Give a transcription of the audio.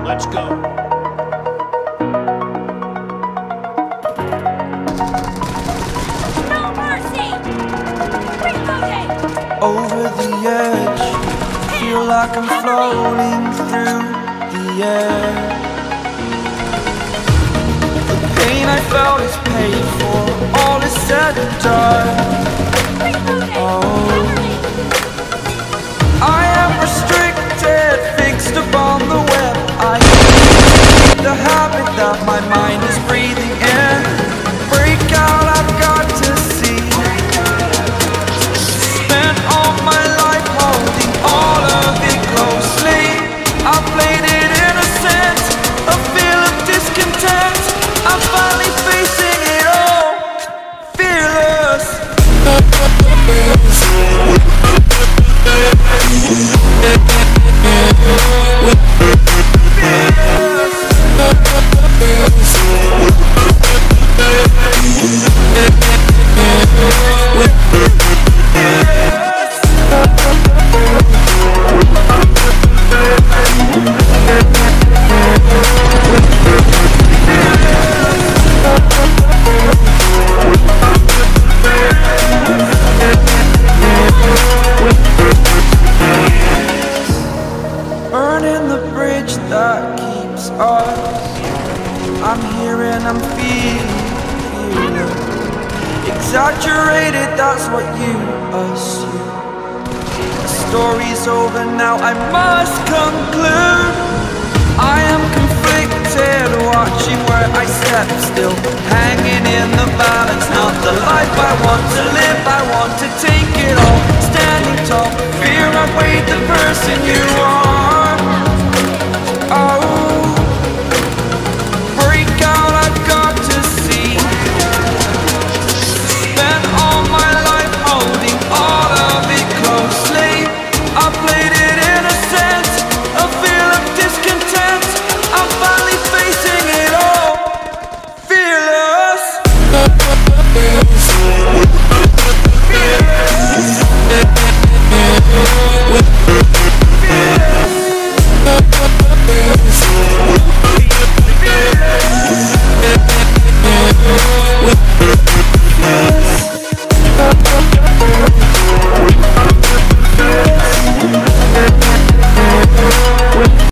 Let's go. No mercy! Reloading! Over the edge, feel like I'm floating through the air. The pain I felt is paid for, all is said and done. Oh, I am restricted, fixed upon the web. I hate the habit that my mind is breathing in. Break out, I've got to see. Spent all my life holding all of it closely. I played it innocent, a feel of discontent. I'm finally facing it all, fearless. Burning the bridge that keeps us. I'm here and I'm feeling exaggerated, that's what you assume. The story's over now, I must conclude. I am conflicted, watching where I step still, hanging in the balance. Not the life I want to live, I want to take.